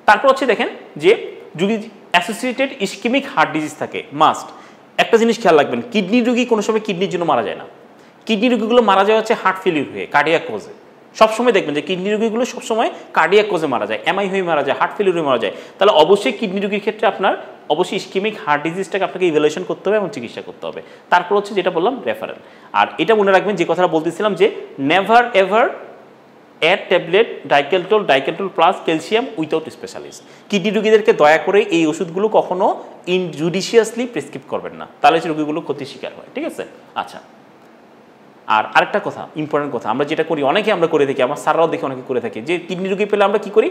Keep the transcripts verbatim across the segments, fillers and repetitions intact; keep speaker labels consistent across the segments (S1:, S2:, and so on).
S1: তারপর হচ্ছে দেখেন যে যদি অ্যাসোসিয়েটেড ইসকেমিক হার্ট ডিজিজ থাকে মাস্ট একটা জিনিস খেয়াল রাখবেন, কিডনি রোগী কোনো সময় কিডনির জন্য মারা যায় না। কিডনি রোগীগুলো মারা যায় হচ্ছে হার্ট ফেলিউর হয়ে, কার্ডিয়াক কোজে। সবসময় দেখবেন যে কিডনি রোগীগুলো সবসময় কার্ডিয়াক কোজে মারা যায়, এমআই হয়ে মারা যায়, হার্ট ফেলিউর হয়ে মারা যায়। তাহলে অবশ্যই কিডনি রোগীর ক্ষেত্রে আপনার অবশ্যই ইসকেমিক হার্ট ডিজিজটাকে আপনাকে ইভ্যালুয়েশন করতে হবে এবং চিকিৎসা করতে হবে। তারপর হচ্ছে যেটা বললাম রেফারেল। আর এটা মনে রাখবেন যে কথাটা বলতেছিলাম যে never ever add tablet Dicaltol Dicaltol plus calcium without specialist. Kidney রোগীদেরকে দয়া করে এই ওষুধগুলো কখনো ইনজুডিশিয়াসলি প্রেসক্রিপ করবেন না, তাহলে সে রোগীগুলো ক্ষতির শিকার হয়। ঠিক আছে, আচ্ছা। আর আরেকটা কথা, ইম্পর্টেন্ট কথা, আমরা যেটা করি অনেকে আমরা করে থাকি, আমার স্যাররাও দেখে অনেকে করে থাকি, যে কিডনি রোগী পেলে আমরা কি করি,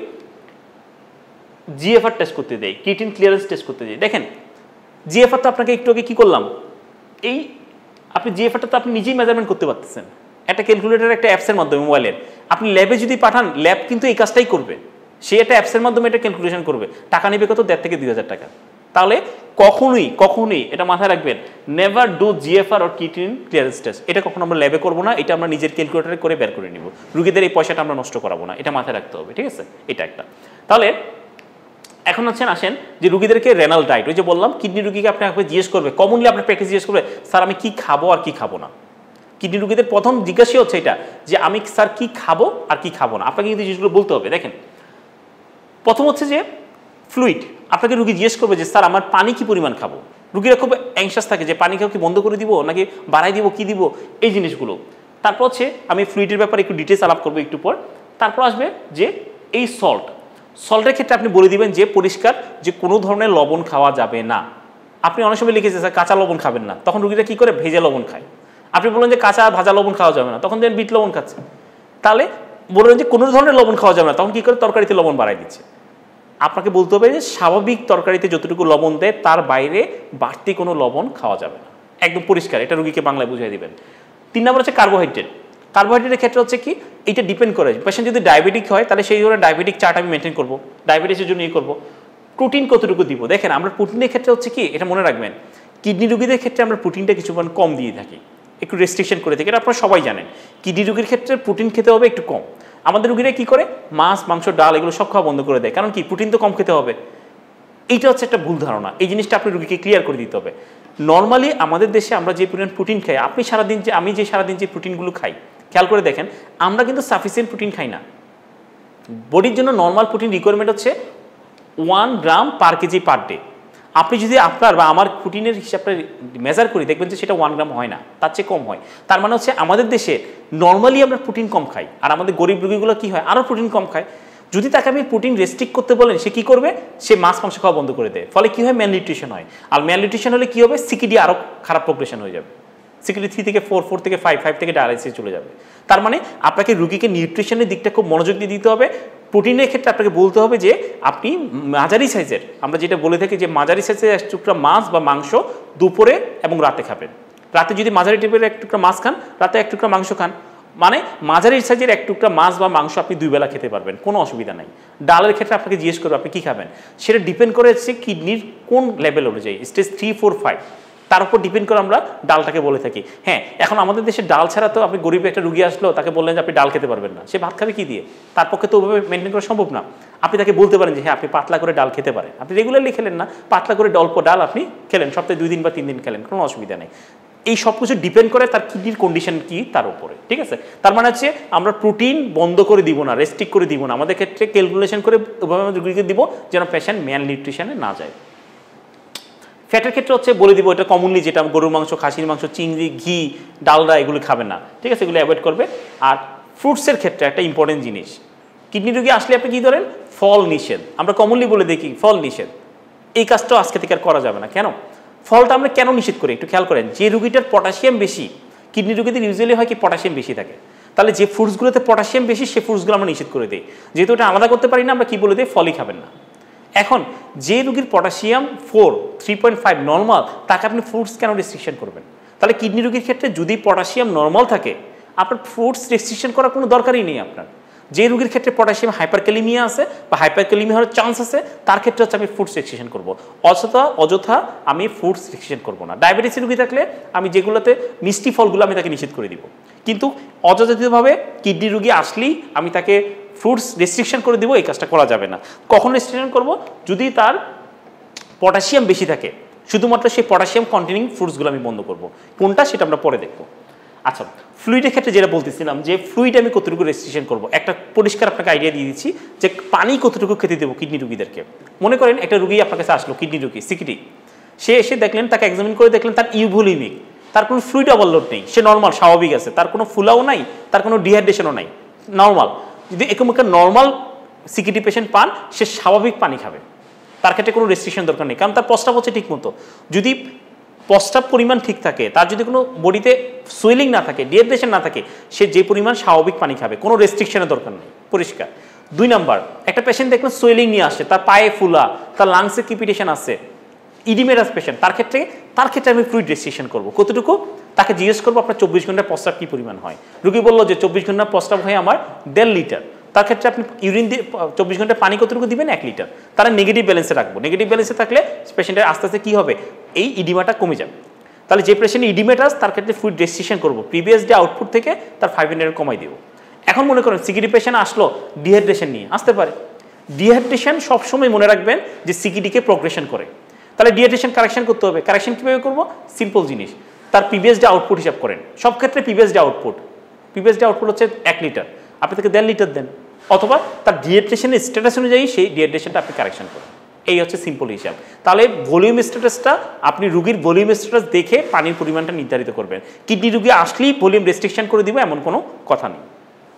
S1: জিএফআর টেস্ট করতে দেই, ক্রিয়েটিন ক্লিয়ারেন্স টেস্ট করতে দিই। দেখেন জিএফআর তো আপনাকে একটু আগে কী করলাম, এই আপনি জিএফআরটা তো আপনি নিজেই মেজারমেন্ট করতে পারতেছেন একটা ক্যালকুলেটার, একটা অ্যাপসের মাধ্যমে মোবাইলের। আপনি ল্যাবে যদি পাঠান, ল্যাব কিন্তু এই কাজটাই করবে, সে একটা অ্যাপসের মাধ্যমে এটা ক্যালকুলেশন করবে, টাকা নেবে কত, দেড় থেকে দুই হাজার টাকা। তাহলে কখনোই কখনোই এটা মাথায় রাখবেন, never do GFR or creatinine clearance test, এটা কখনো আমরা ল্যাবে করবো না, এটা আমরা নিজের ক্যালকুলেটারে করে বের করে নিব, রুগীদের এই পয়সাটা আমরা নষ্ট করাবো না, এটা মাথায় রাখতে হবে। ঠিক আছে, এটা একটা। তাহলে এখন হচ্ছেন আসেন যে রুগীদেরকে রেনাল ডায়েট, ওই যে বললাম কিডনি রুগীকে আপনি আপনাকে জিজ্ঞেস করবে, কমনলি আপনার প্র্যাকটিস জিজ্ঞেস করবে, স্যার আমি কি খাবো আর কি খাবো না। কিডনি রুগীদের প্রথম জিজ্ঞাসা হচ্ছে এটা যে আমি স্যার কি খাবো আর কি খাবো না, আপনাকে কিন্তু জিনিসগুলো বলতে হবে। দেখেন প্রথম হচ্ছে যে ফ্লুইড, আপনাকে রুগী জিজ্ঞেস করবে যে স্যার আমার পানি কি পরিমাণ খাবো। রুগীরা খুব অ্যাংশাস থাকে যে পানি খাও কি বন্ধ করে দিব নাকি বাড়াই দিব, কি দিব, এই জিনিসগুলো। তারপর হচ্ছে আমি ফ্লুইডের ব্যাপারে একটু ডিটেলস আলাপ করবো একটু পর। তারপর আসবে যে এই সল্ট, সল্টের ক্ষেত্রে আপনি বলে দিবেন যে পরিষ্কার যে কোনো ধরনের লবণ খাওয়া যাবে না। আপনি অনেক সময় লিখেছেন স্যার কাঁচা লবণ খাবেন না, তখন রুগীরা কী করে, ভেজা লবণ খায়। আপনি বললেন যে কাঁচা ভাজা লবণ খাওয়া যাবে না, তখন দেখেন বিট লবণ খাচ্ছে। তাহলে বললেন যে কোনো ধরনের লবণ খাওয়া যাবে না, তখন কী করে, তরকারিতে লবণ বাড়াই দিচ্ছে। আপনাকে বলতে হবে যে স্বাভাবিক তরকারিতে যতটুকু লবণ দেয় তার বাইরে বাড়তি কোনো লবণ খাওয়া যাবে না, একদম পরিষ্কার, এটা রুগীকে বাংলায় বুঝিয়ে দিবেন। তিন নম্বর হচ্ছে কার্বোহাইড্রেট। কার্বোহাইড্রেটের ক্ষেত্রে হচ্ছে কি, এটা ডিপেন্ড করে পেশেন্ট যদি ডায়াবেটিক হয় তাহলে সেই ধরনের ডায়াবেটিক চার্ট আমি মেনটেন করবো, ডায়াবেটিসের জন্য ই করবো। প্রোটিন কতটুকু দিব, দেখেন আমরা প্রোটিনের ক্ষেত্রে হচ্ছে কি, এটা মনে রাখবেন, কিডনি রোগীদের ক্ষেত্রে আমরা প্রোটিনটা কিছু পরিমাণ কম দিয়ে থাকি, একটু রেস্ট্রিকশন করে থাকি, এটা আপনারা সবাই জানেন। কিডনি রোগীর ক্ষেত্রে প্রোটিন খেতে হবে একটু কম। আমাদের রোগীরা কী করে, মাছ মাংস ডাল এগুলো সব খাওয়া বন্ধ করে দেয়, কারণ কি, প্রোটিন তো কম খেতে হবে। এইটা হচ্ছে একটা ভুল ধারণা, এই জিনিসটা আপনি রোগীকে ক্লিয়ার করে দিতে হবে। নর্মালি আমাদের দেশে আমরা যে পরিমাণ প্রোটিন খাই, আপনি সারাদিন যে আমি যে সারাদিন যে প্রোটিনগুলো খাই, খেয়াল করে দেখেন আমরা কিন্তু সাফিসিয়েন্ট প্রোটিন খাই না। বডির জন্য নর্মাল প্রোটিন রিকোয়ারমেন্ট হচ্ছে one gram per KG per day. আপনি যদি আপনার বা আমার প্রোটিনের হিসাবটা মেজার করি, দেখবেন যে সেটা ওয়ান গ্রাম হয় না, তার চেয়ে কম হয়। তার মানে হচ্ছে আমাদের দেশে নর্মালি আমরা প্রোটিন কম খাই, আর আমাদের গরিব রোগীগুলো কী হয়, আরও প্রোটিন কম খায়। যদি তাকে আমি প্রোটিন রেস্ট্রিক্ট করতে বলেন, সে কী করবে, সে মাছ মাংস খাওয়া বন্ধ করে দেয়, ফলে কী হয়, ম্যালনিউট্রিশন হয়। আর ম্যালনিউট্রিশন হলে কী হবে, সিকিডি আরও খারাপ প্রোগ্রেশন হয়ে যাবে, সিকিডি থ্রি থেকে ফোর, ফোর থেকে ফাইভ, ফাইভ থেকে ডায়ালাইসিস চলে যাবে। তার মানে আপনাকে রুগীকে নিউট্রিশনের দিকটা খুব মনোযোগ দিয়ে দিতে হবে। প্রোটিনের ক্ষেত্রে আপনাকে বলতে হবে যে আপনি মাঝারি সাইজের, আমরা যেটা বলে থাকি যে মাঝারি সাইজের এক টুকরা মাছ বা মাংস দুপুরে এবং রাতে খাবেন। রাতে যদি মাঝারি টাইপের এক টুকরা মাছ খান, রাতে এক টুকরা মাংস খান, মানে মাঝারি সাইজের এক টুকরা মাছ বা মাংস আপনি দুই বেলা খেতে পারবেন, কোনো অসুবিধা নাই। ডালের ক্ষেত্রে আপনাকে জিজ্ঞেস করবে আপনি কী খাবেন, সেটা ডিপেন্ড করে হচ্ছে কিডনির কোন লেভেল অনুযায়ী, স্টেজ থ্রি ফোর ফাইভ, তার উপর ডিপেন্ড করে আমরা ডালটাকে বলে থাকি। হ্যাঁ, এখন আমাদের দেশে ডাল ছাড়া তো আপনি গরিব একটা রুগী আসলো, তাকে বললেন যে আপনি ডাল খেতে পারবেন না, সে ভাত খাবে কী দিয়ে, তার পক্ষে তো ওভাবে মেনটেন করা সম্ভব না। আপনি তাকে বলতে পারেন যে হ্যাঁ আপনি পাতলা করে ডাল খেতে পারেন, আপনি রেগুলারলি খেলেন না, পাতলা করে অল্প ডাল আপনি খেলেন, সপ্তাহে দুই দিন বা তিন দিন খেলেন, কোনো অসুবিধা নেই। এই সব কিছু ডিপেন্ড করে তার কিডনির কন্ডিশন কি তার উপরে। ঠিক আছে, তার মানে হচ্ছে আমরা প্রোটিন বন্ধ করে দিব না, রেস্ট্রিক্ট করে দিব না, আমাদের ক্ষেত্রে ক্যালকুলেশন করে ওভাবে আমাদের রুগীকে দিব যেন পেশেন্ট ম্যাল নিউট্রিশনে না যায়। ফ্যাটের ক্ষেত্রে হচ্ছে বলে দিব, এটা কমনলি যেটা গরুর মাংস, খাসির মাংস, চিংড়ি, ঘি, ডালডা এগুলো খাবেন না। ঠিক আছে, এগুলো অ্যাভয়েড করবে। আর ফ্রুটসের ক্ষেত্রে একটা ইম্পর্টেন্ট জিনিস, কিডনি রোগী আসলে আপনি কী ধরেন, ফল নিষেধ, আমরা কমনলি বলে দেখি ফল নিষেধ, এই কাজটাও আজকে থেকে আর করা যাবে না। কেন ফলটা আমরা কেন নিষেধ করি একটু খেয়াল করেন, যে রুগীটার পটাশিয়াম বেশি, কিডনি রোগীদের ইউজুয়ালি হয় কি পটাশিয়াম বেশি থাকে, তাহলে যে ফ্রুটসগুলোতে পটাশিয়াম বেশি সেই ফ্রুটসগুলো আমরা নিষেধ করে দিই, যেহেতু এটা আলাদা করতে পারি না, আমরা কী বলে দিই, ফলই খাবেন না। এখন যে রুগীর potassium four three point five normal, তাকে আপনি ফ্রুটস কেন রেস্ট্রিকশন করবেন? তাহলে কিডনি রোগীর ক্ষেত্রে যদি পটাশিয়াম নর্মাল থাকে, আপনার ফ্রুটস রেস্ট্রিকশন করার কোনো দরকারই নেই আপনার। যে রোগীর ক্ষেত্রে পটাশিয়াম হাইপারক্যালিমিয়া আছে বা হাইপারক্যালিমিয়া হওয়ার চান্স আছে, তার ক্ষেত্রে হচ্ছে আমি ফুডস রেস্ট্রিকশন করবো, অযথা অযথা আমি ফুডস রেস্ট্রিকশন করবো না। ডায়াবেটিসের রোগী থাকলে আমি যেগুলোতে মিষ্টি ফলগুলো আমি তাকে নিষেধ করে দিব, কিন্তু অযথাযথভাবে কিডনি রোগী আসলেই আমি তাকে ফ্রুটস রেস্ট্রিকশন করে দিব, এই কাজটা করা যাবে না। কখন রেস্ট্রিকশন করব? যদি তার পটাশিয়াম বেশি থাকে, শুধুমাত্র সেই পটাশিয়াম কন্টেনিং ফ্রুটসগুলো আমি বন্ধ করব। কোনটা সেটা আমরা পরে দেখব। আচ্ছা, ফ্লুইডের ক্ষেত্রে যেটা বলতেছিলাম যে ফ্লুইড আমি কতটুকু রেস্ট্রিকশন করব, একটা পরিষ্কার আপনাকে আইডিয়া দিয়ে দিচ্ছি যে পানি কতটুকু খেতে দেবো কিডনি রুগীদেরকে। মনে করেন একটা রুগী আপনার কাছে আসলো, কিডনি রুগী সিকিডি, সে এসে দেখলেন, তাকে এক্সামিন করে দেখলেন তার ইউভোলিমিক, তার কোনো ফ্লুইড ওভারলোড নেই, সে নর্মাল স্বাভাবিক আছে, তার কোনো ফুলাও নাই, তার কোনো ডিহাইড্রেশনও নাই, নর্মাল। যদি এরকম একটা নর্মাল সিকিডি পেশেন্ট পান, সে স্বাভাবিক পানি খাবে, তার ক্ষেত্রে কোনো রেস্ট্রিকশন দরকার নেই, কারণ তার প্রস্রাব হচ্ছে ঠিক মতো। যদি প্রস্রাব পরিমাণ ঠিক থাকে, তার যদি কোনো বডিতে সুয়েলিং না থাকে, ডিহাইড্রেশন না থাকে, সে যে পরিমাণ স্বাভাবিক পানি খাবে, কোনো রেস্ট্রিকশনের দরকার নেই, পরিষ্কার। দুই নাম্বার, একটা পেশেন্ট দেখলেন সোয়েলিং নিয়ে আসছে, তার পায়ে ফুলা, তার লাংসে ক্রিপিটেশন আছে, ইডিমেটাস পেশেন্ট, তার ক্ষেত্রে তার ক্ষেত্রে আমি ফ্লুইড রেস্ট্রিকশন করবো। কতটুকু? তাকে জিজ্ঞেস করবো আপনার চব্বিশ ঘন্টার প্রস্রাব কী পরিমাণ হয়। রুগী বললো যে চব্বিশ ঘন্টার প্রস্রাব হয় আমার দেড় লিটার, তার ক্ষেত্রে আপনি ইউরিন দিয়ে চব্বিশ ঘন্টায় পানি কতটুকু দিবেন? এক লিটার। তারা নেগেটিভ ব্যালেন্সে রাখবো। নেগেটিভ ব্যালেন্সে থাকলে পেশেন্টের আস্তে আস্তে কী হবে, এই ইডিমাটা কমে যাবে। তাহলে যে পেশেন্টের ইডিমেটাস, তার ক্ষেত্রে ফ্লুইড রেস্ট্রিকশন করবো, প্রিভিয়াস ডে আউটপুট থেকে তার ফাইভ হান্ড্রেড কমাই দেবো। এখন মনে করেন সিকিডি পেশেন্ট আসলো ডিহাইড্রেশন নিয়ে, আসতে পারে। ডিহাইড্রেশন সবসময় মনে রাখবেন যে সিকিডিকে প্রোগ্রেশন করে, তাহলে ডিহাইড্রেশন কারেকশন করতে হবে। কারেকশন কীভাবে করবো? সিম্পল জিনিস, তার প্রিভিয়াস ডে আউটপুট হিসাব করেন। সব ক্ষেত্রে previous day output, previous day output হচ্ছে এক লিটার, আপনি তাকে দেড় লিটার দেন, অথবা তার ডিহাইড্রেশনের স্ট্যাটাস অনুযায়ী সেই ডিহাইড্রেশনটা আপনি কারেকশন করেন। এই হচ্ছে সিম্পল হিসাব। তাহলে ভলিউম স্ট্যাটাসটা আপনি রুগীর ভলিউম স্ট্যাটাস দেখে পানির পরিমাণটা নির্ধারিত করবেন। কিডনি রুগী আসলেই ভলিউম রেস্ট্রিকশন করে দিব এমন কোনো কথা নেই।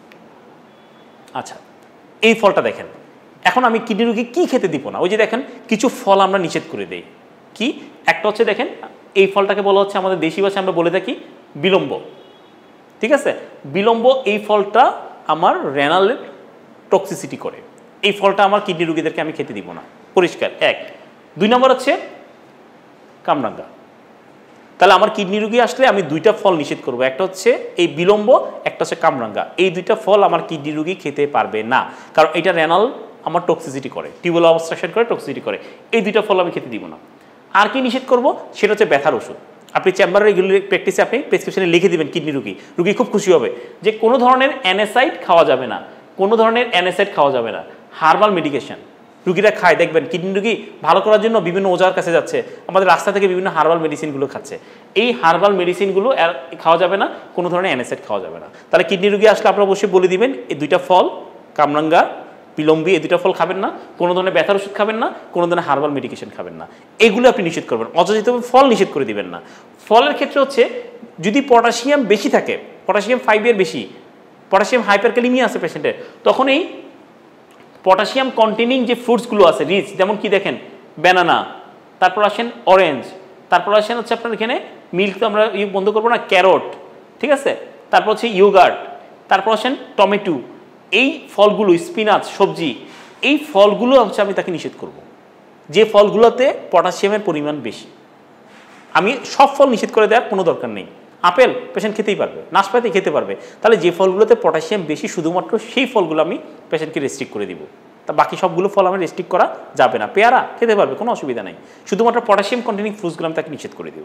S1: আচ্ছা, এই ফলটা দেখেন। এখন আমি কিডনি রুগী কী খেতে দিব না, ওই যে দেখেন কিছু ফল আমরা নিষেধ করে দেই। কি? একটা হচ্ছে দেখেন, এই ফলটাকে বলা হচ্ছে আমাদের দেশি ভাষায় আমরা বলে থাকি বিলম্ব। ঠিক আছে, বিলম্ব এই ফলটা আমার রেনালের টক্সিসিটি করে, এই ফলটা আমার কিডনি রুগীদেরকে আমি খেতে দিব না, পরিষ্কার এক। দুই নম্বর হচ্ছে কামরাঙ্গা। তাহলে আমার কিডনি রুগী আসলে আমি দুইটা ফল নিষেধ করব, একটা হচ্ছে এই বিলম্ব, একটা হচ্ছে কামরাঙ্গা। এই দুইটা ফল আমার কিডনি রুগী খেতে পারবে না, কারণ এটা রেনাল আমার টক্সিসিটি করে, টিউবুল অবস্ট্রাকশন করে, টক্সিসিটি করে। এই দুইটা ফল আমি খেতে দিব না। আর কি নিষেধ করব? সেটা হচ্ছে ব্যথার ওষুধ। আপনি চেম্বারে রেগুলার প্র্যাকটিসে আপনি প্রেসক্রিপশনে লিখে দিবেন কিডনি রুগী, রুগী খুব খুশি হবে যে কোনো ধরনের অ্যানেসাইড খাওয়া যাবে না, কোনো ধরনের অ্যানেসাইড খাওয়া যাবে না, হার্বাল মেডিকেশন রুগীরা খায়। দেখবেন কিডনি রুগী ভালো করার জন্য বিভিন্ন ওজার কাছে যাচ্ছে, আমাদের রাস্তা থেকে বিভিন্ন হার্বাল মেডিসিনগুলো খাচ্ছে। এই হার্বাল মেডিসিনগুলো খাওয়া যাবে না, কোনো ধরনের অ্যানেসাইড খাওয়া যাবে না। তাহলে কিডনি রুগী আসলে আপনারা অবশ্যই বলে দিবেন এই দুইটা ফল, কামরাঙ্গা, বিলম্বী, এই দুটা ফল খাবেন না, কোনো ধরনের ব্যথার ওষুধ খাবেন না, কোনো ধরনের হার্বাল মেডিকেশন খাবেন না, এগুলো আপনি নিষেধ করবেন। অযাচিতভাবে ফল নিষেধ করে দিবেন না। ফলের ক্ষেত্রে হচ্ছে যদি পটাশিয়াম বেশি থাকে, পটাশিয়াম ফাইভের বেশি, পটাশিয়াম হাইপারক্যালিমিয়া আছে পেশেন্টের, তখন এই পটাশিয়াম কন্টেনিং যে ফ্রুটসগুলো আছে রিচ, যেমন কি দেখেন ব্যানানা, তারপর আসেন অরেঞ্জ, তারপর আসেন হচ্ছে আপনার এখানে মিল্ক তো আমরা ইউ বন্ধ করবো না, ক্যারট, ঠিক আছে, তারপর হচ্ছে ইয়োগার্ট, তারপর আসেন টমেটো, এই ফলগুলো, স্পিনাচ, সবজি, এই ফলগুলো হচ্ছে আমি তাকে নিষেধ করব, যে ফলগুলোতে পটাশিয়ামের পরিমাণ বেশি। আমি সব ফল নিষেধ করে দেওয়ার কোনো দরকার নেই। আপেল পেশেন্ট খেতেই পারবে, নাশপাতি খেতে পারবে, তাহলে যে ফলগুলোতে পটাশিয়াম বেশি শুধুমাত্র সেই ফলগুলো আমি পেশেন্টকে রেস্ট্রিক্ট করে দিব। তা বাকি সবগুলো ফল আমি রেস্ট্রিক্ট করা যাবে না। পেয়ারা খেতে পারবে, কোনো অসুবিধা নেই, শুধুমাত্র পটাশিয়াম কন্টেনিং ফ্রুটসগুলো আমি তাকে নিষেধ করে দিব।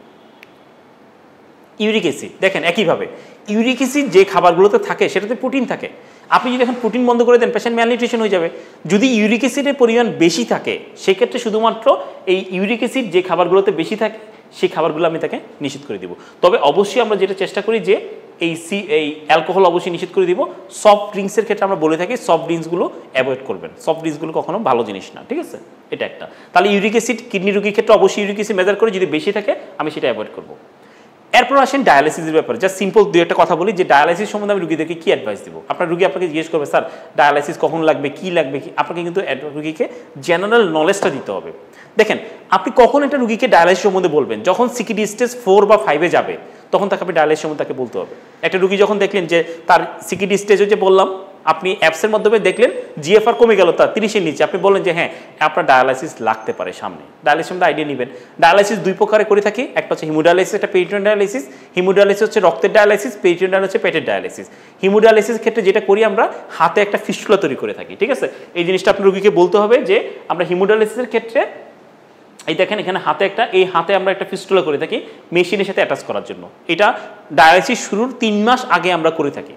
S1: ইউরিক অ্যাসিড দেখেন একইভাবে, ইউরিক অ্যাসিড যে খাবারগুলোতে থাকে সেটাতে প্রোটিন থাকে। আপনি যদি এখন প্রোটিন বন্ধ করে দেন পেশেন্ট ম্যালনিউট্রিশন হয়ে যাবে। যদি ইউরিক অ্যাসিডের পরিমাণ বেশি থাকে সেক্ষেত্রে শুধুমাত্র এই ইউরিক অ্যাসিড যে খাবারগুলোতে বেশি থাকে সেই খাবারগুলো আমি তাকে নিষেধ করে দিব। তবে অবশ্যই আমরা যেটা চেষ্টা করি যে এই সি এই অ্যালকোহল অবশ্যই নিষেধ করে দিব। সফট ড্রিঙ্কসের ক্ষেত্রে আমরা বলে থাকি সফট ড্রিঙ্কসগুলো অ্যাভয়েড করবেন, সফট ড্রিঙ্কসগুলো কখনো ভালো জিনিস না, ঠিক আছে, এটা একটা। তাহলে ইউরিক অ্যাসিড কিডনি রোগীর ক্ষেত্রে অবশ্যই ইউরিক অ্যাসিড মেজার করে, যদি বেশি থাকে আমি সেটা অ্যাভয়েড করবো। এরপর আসেন ডায়ালাইসিসের ব্যাপারে, যা সিম্পল দুই একটা কথা বলি যে ডায়ালাইসিস সম্বন্ধে আমি রুগীদেরকে কী অ্যাডভাইস দেবো। আপনার রুগী আপনাকে জিজ্ঞেস করবে স্যার ডায়ালাইসিস কখন লাগবে, কী লাগবে, আপনাকে কিন্তু রুগীকে জেনারেল নলেজটা দিতে হবে। দেখেন আপনি কখন একটা রুগীকে ডায়ালাইসিস সম্বন্ধে বলবেন, যখন সিকিডি স্টেজ ফোর বা ফাইভে যাবে তখন তাকে আপনি ডায়ালাইসিস সম্বন্ধে তাকে বলতে হবে। একটা রুগী যখন দেখলেন যে তার সিকিডি স্টেজে যে বললাম আপনি অ্যাপসের মাধ্যমে দেখলেন জিএফআর কমে গেল তার তিরিশের নিচে, আপনি বললেন যে হ্যাঁ আপনার ডায়ালাইসিস লাগতে পারে সামনে, ডায়ালাইসিস সম্বন্ধে আইডিয়া নেবেন। ডায়ালাইসিস দুই প্রকারে করে থাকি, একটা হচ্ছে হিমোডায়ালাইসিস, একটা পেরিটোনিয়াল ডায়ালাইসিস। হিমোডায়ালাইসিস হচ্ছে রক্তের ডায়ালাইসিস, পেরিটোনিয়াল হচ্ছে পেটের ডায়ালাইসিস। হিমোডায়ালাইসিস ক্ষেত্রে যেটা করি আমরা হাতে একটা ফিস্টুলা তৈরি করে থাকি, ঠিক আছে, এই জিনিসটা আপনার রুগীকে বলতে হবে যে আমরা হিমোডায়ালাইসিসের ক্ষেত্রে এই দেখেন এখানে হাতে একটা, এই হাতে আমরা একটা ফিস্টুলা করে থাকি মেশিনের সাথে অ্যাটাচ করার জন্য। এটা ডায়ালাইসিস শুরুর তিন মাস আগে আমরা করে থাকি,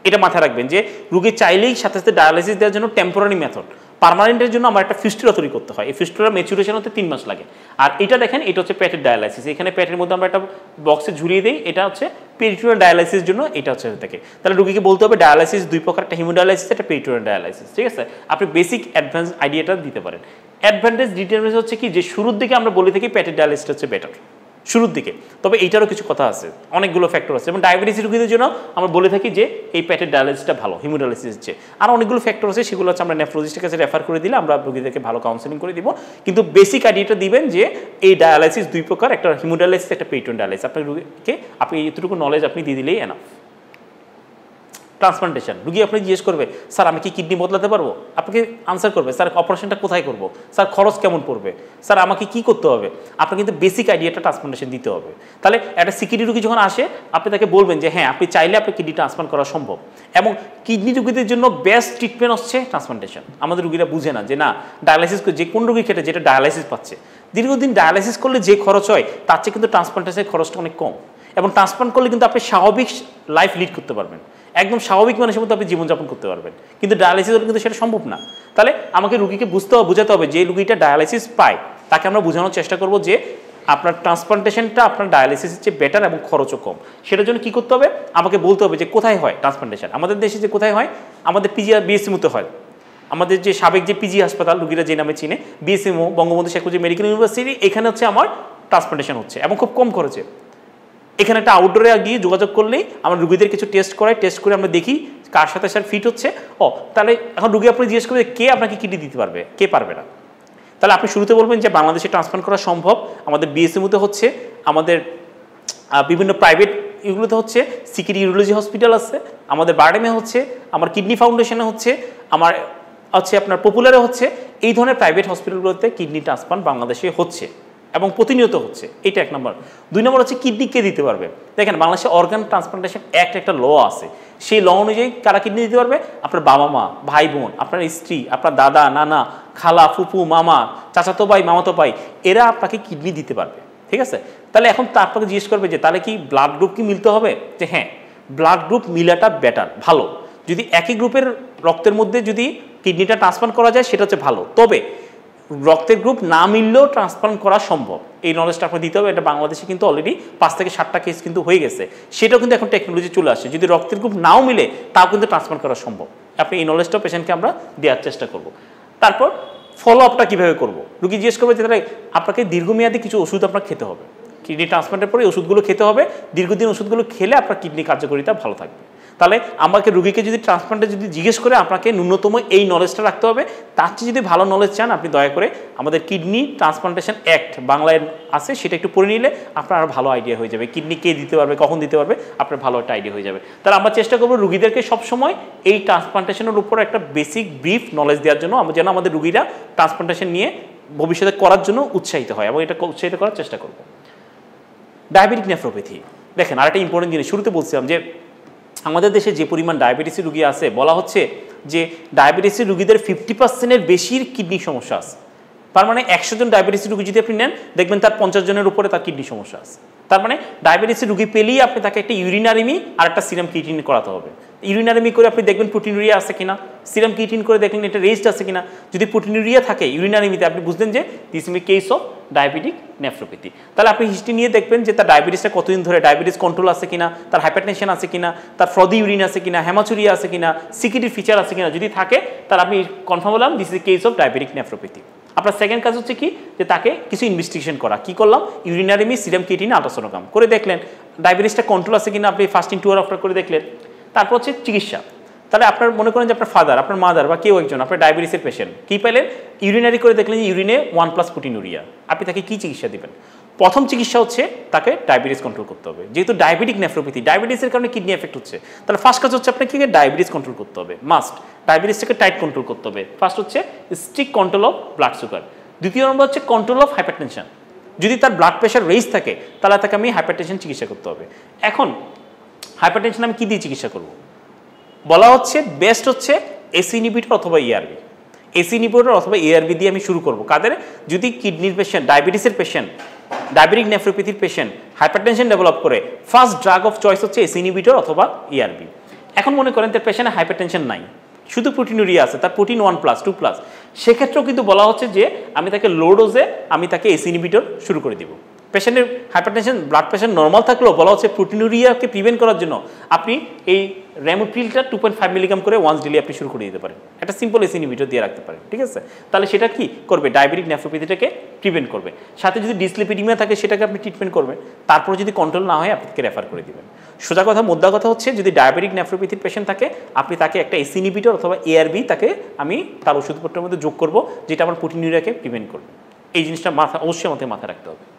S1: এটা মাথায় রাখবেন যে রুগী চাইলেই সাথে সাথে ডায়ালাইসিস দেওয়ার জন্য টেম্পোরারি মেথড, পার্মানেন্টের জন্য আমার একটা ফিস্টুলা তৈরি করতে হয়। এই ফিস্টুলা ম্যাচুরেশন হতে তিন মাস লাগে। আর এটা দেখেন, এটা হচ্ছে পেটের ডায়ালাইসিস। এখানে পেটের মধ্যে আমরা একটা বক্সে ঝুলিয়ে দিই, এটা হচ্ছে পেরিটোরিয়াল ডায়ালাইসিস জন্য এটা হচ্ছে থাকে। তাহলে রুগীকে বলতে হবে ডায়ালাইসিস দুই প্রকার, একটা হিমোডায়ালাইসিস, একটা পেরিটোরিয়াল ডায়ালাইসিস। ঠিক আছে, আপনি বেসিক অ্যাডভান্স আইডিয়াটা দিতে পারেন। অ্যাডভান্টেজ ডিটেলস হচ্ছে কি যে শুরুর দিকে আমরা বলে থাকি পেটের ডায়ালাইসিস হচ্ছে বেটার শুরুর দিকে, তবে এইটারও কিছু কথা আছে, অনেকগুলো ফ্যাক্টর আছে। এবং ডায়াবেটিস রোগীদের জন্য আমরা বলে থাকি যে এই পেটের ডায়ালাইসিসটা ভালো, হিমোডায়ালাইসিস হচ্ছে। আর অনেকগুলো ফ্যাক্টর আছে, সেগুলো হচ্ছে আমরা নেফ্রোলজিস্টের কাছে রেফার করে দিলে আমরা রোগীদেরকে ভালো কাউন্সেলিং করে দিব। কিন্তু বেসিক আইডিয়াটা দিবেন যে এই ডায়ালাইসিস দুই প্রকার, একটা হিমোডায়ালাইসিস, একটা পেরিটোরিয়াল ডায়ালাইসিস। আপনার রোগীকে আপনি এইটুকু নলেজ আপনি দিয়ে দিলেই এনাফ। ট্রান্সপ্লান্টেশন, রুগী আপনি জিজ্ঞেস করবে স্যার আমি কি কিডনি বদলাতে পারবো, আপনাকে আনসার করবে স্যার অপারেশনটা কোথায় করব, স্যার খরচ কেমন পড়বে, স্যার আমাকে কি করতে হবে। আপনার কিন্তু বেসিক আইডিয়াটা ট্রান্সপ্লান্টেশন দিতে হবে। তাহলে একটা সিকিডনি রুগী যখন আসে আপনি তাকে বলবেন যে হ্যাঁ আপনি চাইলে আপনি কিডনি ট্রান্সপ্লান্ট করা সম্ভব। এবং কিডনি রুগীদের জন্য বেস্ট ট্রিটমেন্ট হচ্ছে ট্রান্সপ্লান্টেশন। আমাদের রুগীরা বুঝে না যে না ডায়ালাইসিস যে কোন রুগী খেটে যেটা ডায়ালাইসিস পাচ্ছে, দীর্ঘদিন ডায়ালাইসিস করলে যে খরচ হয় তার চেয়ে কিন্তু ট্রান্সপ্লান্টেশনের খরচটা অনেক কম। এবং ট্রান্সপ্লান্ট করলে কিন্তু আপনি স্বাভাবিক লাইফ লিড করতে পারবেন, একদম স্বাভাবিক মানুষের মতো আপনি জীবনযাপন করতে পারবেন। কিন্তু ডায়ালাইসিস হলে কিন্তু সেটা সম্ভব না। তাহলে আমাকে রুগীকে বুঝতে হবে, বোঝাতে হবে যে রুগীটা ডায়ালাইসিস পায় তাকে আমরা বোঝানোর চেষ্টা করব যে আপনার ট্রান্সপ্লান্টেশনটা আপনার ডায়ালাইসিসের চেয়ে বেটার এবং খরচও কম। সেটার জন্য কী করতে হবে, আমাকে বলতে হবে যে কোথায় হয় ট্রান্সপ্লান্টেশন। আমাদের দেশে যে কোথায় হয়, আমাদের পিজি বিএসএমওতে হয়। আমাদের যে সাবেক যে পিজি হাসপাতাল রুগীরা যে নামে চিনে, BSMMU Bangabandhu Sheikh Mujib medical university, এখানে হচ্ছে আমার ট্রান্সপ্লান্টেশন হচ্ছে এবং খুব কম খরচে। এখানে একটা আউটডোরে গিয়ে যোগাযোগ করলেই আমরা রুগীদের কিছু টেস্ট করাই, টেস্ট করে আমরা দেখি কার সাথে স্যার ফিট হচ্ছে। ও তাহলে এখন রুগী আপনি জিজ্ঞেস করবে কে আপনাকে কিডনি দিতে পারবে, কে পারবে না। তাহলে আপনি শুরুতে বলবেন যে বাংলাদেশে ট্রান্সপ্লান্ট করা সম্ভব, আমাদের বিএসএমওতে হচ্ছে, আমাদের বিভিন্ন প্রাইভেট এগুলোতে হচ্ছে, সিকিডি ইউরোলজি হসপিটাল আছে, আমাদের বারডেমে হচ্ছে, আমার কিডনি ফাউন্ডেশনে হচ্ছে, আমার হচ্ছে আপনার পপুলারে হচ্ছে। এই ধরনের প্রাইভেট হসপিটালগুলোতে কিডনি ট্রান্সপ্লান্ট বাংলাদেশে হচ্ছে এবং প্রতিনিয়ত হচ্ছে। এটা এক নম্বর। দুই নম্বর হচ্ছে কিডনি কে দিতে পারবে। দেখেন বাংলাদেশে অর্গান ট্রান্সপ্লান্টেশন অ্যাক্ট একটা ল আছে, সেই ল অনুযায়ী কারা কিডনি দিতে পারবে, আপনার বাবা মা, ভাই বোন, আপনার স্ত্রী, আপনার দাদা নানা, খালা ফুপু মামা, চাচাতো ভাই মামাতো ভাই, এরা আপনাকে কিডনি দিতে পারবে। ঠিক আছে, তাহলে এখন তা আপনাকে জিজ্ঞেস করবে যে তাহলে কি ব্লাড গ্রুপ কি মিলতে হবে, যে হ্যাঁ ব্লাড গ্রুপ মিলাটা বেটার, ভালো। যদি একই গ্রুপের রক্তের মধ্যে যদি কিডনিটা ট্রান্সপ্লান্ট করা যায় সেটা হচ্ছে ভালো, তবে রক্তের গ্রুপ না মিললেও ট্রান্সপ্লান্ট করা সম্ভব। এই নলেজটা আপনাকে দিতে হবে। এটা বাংলাদেশে কিন্তু অলরেডি পাঁচ থেকে সাতটা কেস কিন্তু হয়ে গেছে, সেটাও কিন্তু এখন টেকনোলজি চলে আসছে। যদি রক্তের গ্রুপ নাও মিলে তাও কিন্তু ট্রান্সপ্লান্ট করা সম্ভব। আপনি এই নলেজটা পেশেন্টকে আমরা দেওয়ার চেষ্টা করব। তারপর ফলো আপটা কীভাবে করবো, রুগী জিজ্ঞেস করবে যে তাহলে আপনাকে দীর্ঘমেয়াদী কিছু ওষুধ আপনার খেতে হবে, কিডনি ট্রান্সপ্লান্টের পরে ওষুধগুলো খেতে হবে, দীর্ঘদিন ওষুধগুলো খেলে আপনার কিডনি কার্যকারিতা ভালো থাকবে। তাহলে আমাকে রুগীকে যদি ট্রান্সপ্লান্টে যদি জিজ্ঞেস করে আপনাকে ন্যূনতম এই নলেজটা রাখতে হবে। তার চেয়ে যদি ভালো নলেজ চান আপনি দয়া করে আমাদের কিডনি ট্রান্সপ্লান্টেশন অ্যাক্ট বাংলায় আছে, সেটা একটু পড়ে নিলে আপনার আরও ভালো আইডিয়া হয়ে যাবে কিডনি কে দিতে পারবে, কখন দিতে পারবে, আপনার ভালো একটা আইডিয়া হয়ে যাবে। তাহলে আমরা চেষ্টা করবো রুগীদেরকে সবসময় এই ট্রান্সপ্লান্টেশনের উপর একটা বেসিক ব্রিফ নলেজ দেওয়ার জন্য, আমরা যেন আমাদের রুগীরা ট্রান্সপ্লান্টেশন নিয়ে ভবিষ্যতে করার জন্য উৎসাহিত হয় এবং এটা উৎসাহিত করার চেষ্টা করব। ডায়াবেটিক নেফ্রোপ্যাথি, দেখেন আর একটা ইম্পর্টেন্ট জিনিস শুরুতে বলছিলাম যে আমাদের দেশে যে পরিমাণ ডায়াবেটিসের রুগী আছে, বলা হচ্ছে যে ডায়াবেটিসের রুগীদের ফিফটি পার্সেন্টের বেশির কিডনি সমস্যা আছে। তার মানে একশো জন ডায়াবেটিসের রুগী যদি আপনি নেন দেখবেন তার পঞ্চাশ জনের উপরে তার কিডনি সমস্যা আছে। তার মানে ডায়াবেটিসের রুগী পেলেই আপনি তাকে একটা ইউরিনারিমি আর একটা সিরাম ক্রিয়েটিন করাতে হবে। ইউরিনারিমি করে আপনি দেখবেন প্রোটিনুরিয়া আছে কিনা, সিরাম ক্রিয়েটিন করে দেখলেন এটা রেস্ট আছে কিনা। যদি প্রোটিনুরিয়া থাকে ইউরিনারিমিতে আপনি বুঝলেন যে this is case of diabetic nephropathy. তাহলে আপনি হিস্ট্রি নিয়ে দেখবেন যে তার ডায়াবেটিসটা কতদিন ধরে, ডায়াবেটিস কন্ট্রোল আছে কিনা, তার হাইপারটেনশন আছে কিনা, তার ফ্রদি ইউরিন আছে কিনা, হেমাচুরিয়া আছে কিনা, সিকিডির ফিচার আছে কিনা। যদি থাকে তাহলে আপনি কনফার্ম হলাম this is case of diabetic nephropathy. আপনার সেকেন্ড কাজ হচ্ছে কি, যে তাকে কিছু ইনভেস্টিগেশন করা। কি করলাম, ইউরিনারিমি, সিরাম ক্রিয়েটিন, আল্ট্রাসোনোগ্রাম করে দেখলেন ডায়াবেটিসটা কন্ট্রোল আছে কিনা, আপনি ফাস্টিং টু আওয়ার আফটার করে দেখলেন। তারপর হচ্ছে চিকিৎসা। তাহলে আপনার মনে করেন যে আপনার ফাদার, আপনার মাদার বা কেউ একজন আপনার ডায়াবেটিসের পেশেন্ট, কী পেলেন, ইউরিনারি করে দেখলেন যে ইউরিনে ওয়ান প্লাস প্রোটিনুরিয়া, আপনি তাকে কী চিকিৎসা দেবেন? প্রথম চিকিৎসা হচ্ছে তাকে ডায়াবেটিস কন্ট্রোল করতে হবে। যেহেতু ডায়াবেটিক নেফ্রোপ্যাথি, ডায়াবেটিসের কারণে কিডনি এফেক্ট হচ্ছে, তাহলে ফার্স্ট কাজ হচ্ছে আপনাকে ডায়াবেটিস কন্ট্রোল করতে হবে, মাস্ট। ডায়াবেটিসটাকে টাইট কন্ট্রোল করতে হবে। ফার্স্ট হচ্ছে strict control of blood sugar. দ্বিতীয় নম্বর হচ্ছে কন্ট্রোল অফ হাইপারটেনশন। যদি তার ব্লাড প্রেশার রেজ থাকে তাহলে তাকে আমি হাইপারটেনশন চিকিৎসা করতে হবে। এখন হাইপারটেনশন আমি কী দিয়ে চিকিৎসা করব? বলা হচ্ছে বেস্ট হচ্ছে এসি ইনহিবিটর অথবা ইআরবি। এসি ইনহিবিটর অথবা ইআরবি দিয়ে আমি শুরু করব। কাদের? যদি কিডনির পেশেন্ট, ডায়াবেটিসের পেশেন্ট, ডায়াবেটিক নেফ্রোপ্যাথির পেশেন্ট হাইপারটেনশন ডেভেলপ করে, ফার্স্ট ড্রাগ অফ চয়েস হচ্ছে এসি ইনহিবিটর অথবা ইআরবি। এখন মনে করেন তার পেশেন্টে হাইপারটেনশন নাই, শুধু প্রোটিনুরিয়া আছে, তার protein one plus two plus, সেক্ষেত্রেও কিন্তু বলা হচ্ছে যে আমি তাকে লো ডোজে আমি তাকে এসি ইনহিবিটর শুরু করে দিব। পেশেন্টের হাইপারটেনশন ব্লাড প্রেশার নর্মাল থাকলেও বলা হচ্ছে প্রোটিনুরিয়াকে প্রিভেন্ট করার জন্য আপনি এই র্যামোপ্রিলটা টু পয়েন্ট ফাইভ মিলিগ্রাম করে ওয়ান্স ডেলি আপনি শুরু করে দিতে পারেন, একটা সিম্পল এসি ইনহিবিটর দিয়ে রাখতে পারেন, ঠিক আছে? তাহলে সেটা কি করবে, ডায়াবেটিক নেফ্রোপ্যাথিটাকে প্রিভেন্ট করবে, সাথে যদি ডিসলিপিডিমিয়া থাকে সেটাকে আপনি ট্রিটমেন্ট করবেন, তারপর যদি কন্ট্রোল না হয় আপনাকে রেফার করে দিবেন। সোজা কথা, মোদ্দা কথা হচ্ছে যদি ডায়াবেটিক নেফ্রোপ্যাথির পেশেন্ট থাকে আপনি তাকে একটা এসি ইনহিবিটর অথবা এআরবি তাকে আমি তার ওষুধপত্রের মধ্যে যোগ করব, যেটা আমার প্রোটিনুরিয়াকে প্রিভেন্ট করবে। এই জিনিসটা মাথা অবশ্যই আমাদের মাথায় রাখতে হবে।